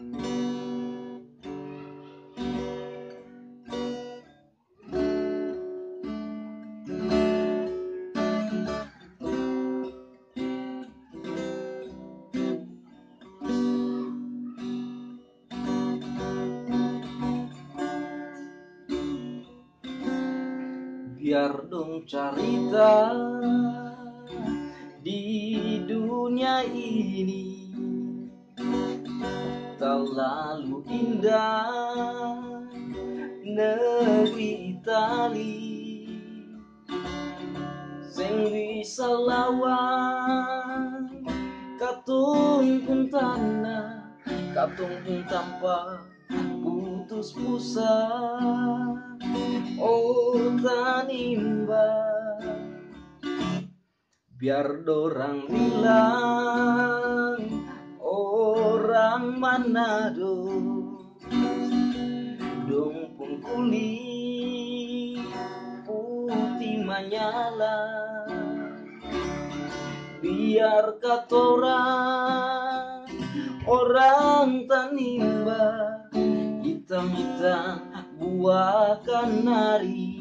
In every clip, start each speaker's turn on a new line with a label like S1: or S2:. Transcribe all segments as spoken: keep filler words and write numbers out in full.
S1: Biar dong cerita di dunia ini terlalu indah negeri Itali, sing bisa lawan katung pun tanah, katung pun tanpa putus pusa. Oh tanimba, biar dorang bilang orang Manado, dong pun kulit putih menyala. Biar katorang orang tanimba, hitam-hitam buahkan nari.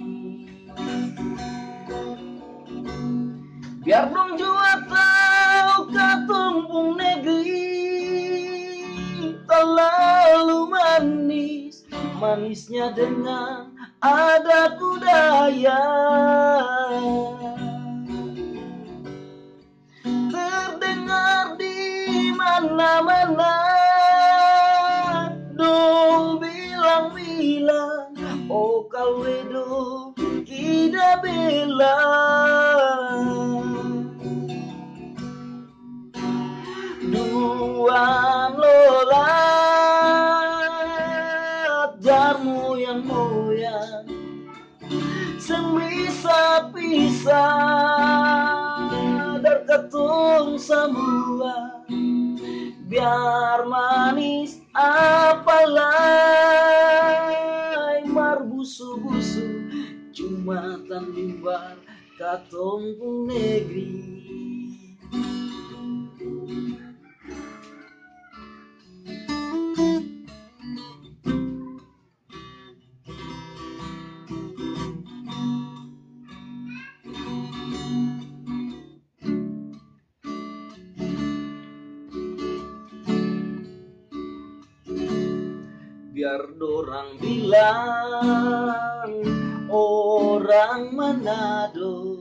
S1: Biar dong jua tahu katumpung negeri terlalu manis, manisnya dengan adat budaya. Terdengar di mana-mana, dong bilang-bilang, oh kalwedo kita bela. Duan lolat jarmu yang moyang, sebisa pisah dar ketung semua. Biar manis apalai mar busu-busu, cuma tanimbar katong pun negeri. Biar dorang bilang orang Manado,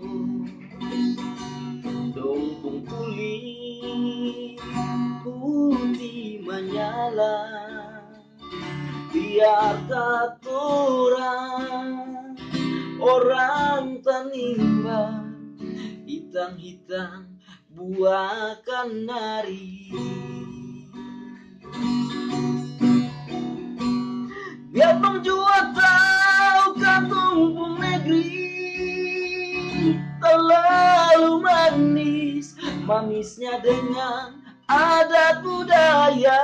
S1: dong pun kulit putih menyala. Biar katorang orang tanimba, hitam-hitam buahkan nari. Biar dong jua tahu katumpung negeri terlalu manis, manisnya dengan adat budaya.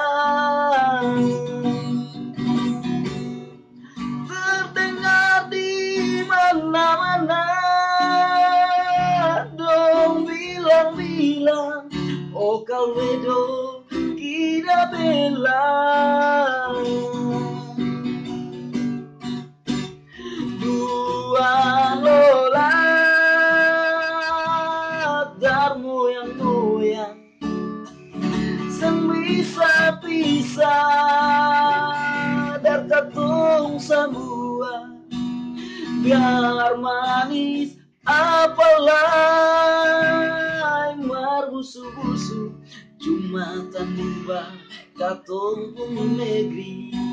S1: Terdengar di mana-mana, dong bilang-bilang, oh kalwedo kita bela. Duan lolat jarmu yang moyang, sebisa pisah dar katung semua. Biar manis apalai mar busu-busu, cuma tanimba katong pun negeri.